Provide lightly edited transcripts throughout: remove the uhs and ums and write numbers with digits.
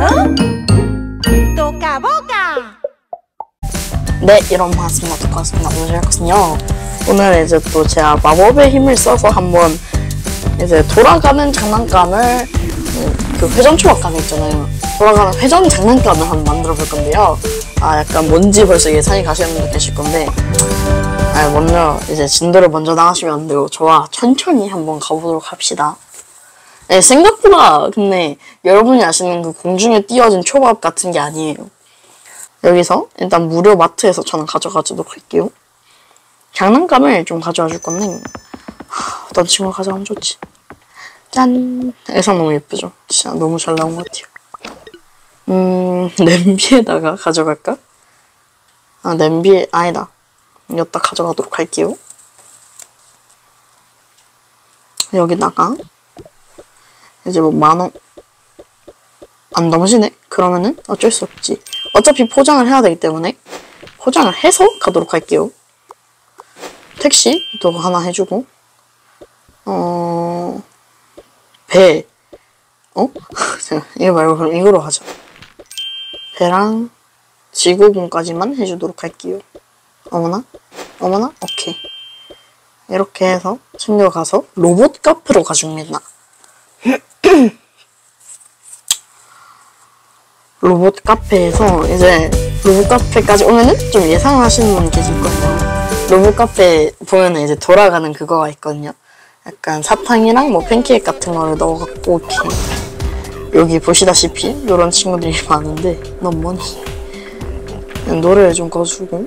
Toca boca. 네, 이런 반갑습니다. 반갑습니다. 오늘 할 것은요. 오늘 이제 또 제가 마법의 힘을 써서 한번 이제 돌아가는 장난감을 그 회전 초밥감 있잖아요. 돌아가는 회전 장난감을 한번 만들어 볼 건데요. 약간 뭔지 벌써 예상이 가시는 분들 계실 건데, 먼저 이제 진도를 먼저 나가시면 안 되고 저와 천천히 한번 가보도록 합시다. 네, 생각보다 근데 여러분이 아시는 그 공중에 띄어진 초밥 같은 게 아니에요. 여기서 일단 무료 마트에서 저는 가져가도록 할게요. 장난감을 좀 가져와 줄 건데 어떤 친구가 가져가면 좋지? 짠! 의상 너무 예쁘죠? 진짜 너무 잘 나온 것 같아요. 냄비에다가 가져갈까? 냄비에 아니다. 여기다 가져가도록 할게요. 여기다가 이제 뭐 10,000원 안 넘으시네? 그러면은 어쩔 수 없지. 어차피 포장을 해야 되기 때문에 포장을 해서 가도록 할게요. 택시도 하나 해주고 배 이거 말고 그럼 이거로 하자. 배랑 지구본까지만 해주도록 할게요. 어머나? 오케이. 이렇게 해서 챙겨가서 로봇 카페로 가줍니다. 로봇 카페에서 이제 로봇 카페까지 오면은 좀 예상하시는 분이 계실 거예요. 로봇 카페 보면은 이제 돌아가는 그거가 있거든요. 약간 사탕이랑 뭐 팬케이크 같은 거를 넣어갖고 이렇게 여기 보시다시피 이런 친구들이 많은데 넌 뭐니? 노래를 좀 꺼주고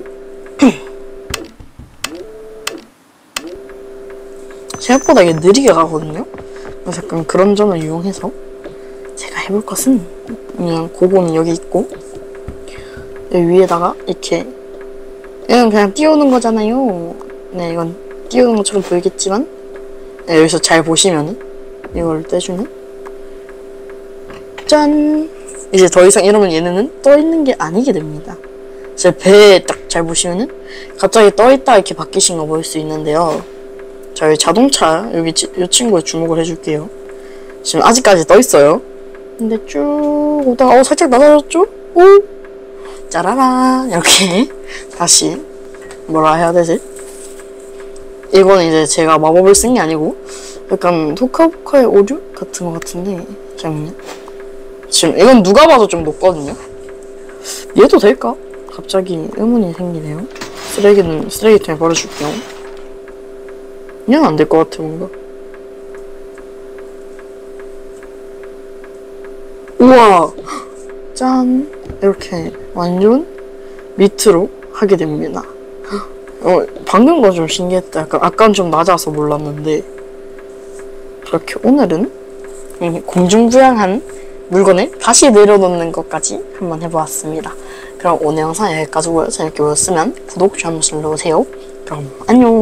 생각보다 이게 느리게 가거든요. 그래서 약간 그런 점을 이용해서 제가 해볼 것은 그냥 고봉이 여기 있고 여기 위에다가 이렇게 이건 그냥 띄우는 거잖아요. 네, 이건 띄우는 것처럼 보이겠지만 네, 여기서 잘 보시면은 이걸 떼주면 짠! 이제 더 이상 이러면 얘네는 떠있는 게 아니게 됩니다. 제 배에 딱 잘 보시면은 갑자기 떠있다 이렇게 바뀌신 거 보일 수 있는데요. 자, 여기 자동차 여기 이 친구에 주목을 해줄게요. 지금 아직까지 떠있어요. 근데 쭉 오다가 살짝 낮아졌죠? 오! 짜라란 이렇게 다시 뭐라 해야 되지? 이거는 이제 제가 마법을 쓴 게 아니고 약간 토카보카의 오류 같은 거 같은데 잠깐만요. 지금 이건 누가 봐도 좀 높거든요? 얘도 될까? 갑자기 의문이 생기네요. 쓰레기는 쓰레기통에 버려줄게요. 얘는 안 될 것 같아 뭔가. 우와! 짠! 이렇게 완전 밑으로 하게 됩니다. 방금 거 좀 신기했다. 아까는 좀 낮아서 몰랐는데 그렇게 오늘은 공중부양한 물건을 다시 내려놓는 것까지 한번 해보았습니다. 그럼 오늘 영상 여기까지고요. 재밌게 보셨으면 구독, 좋아요 한번 눌러주세요. 그럼 안녕!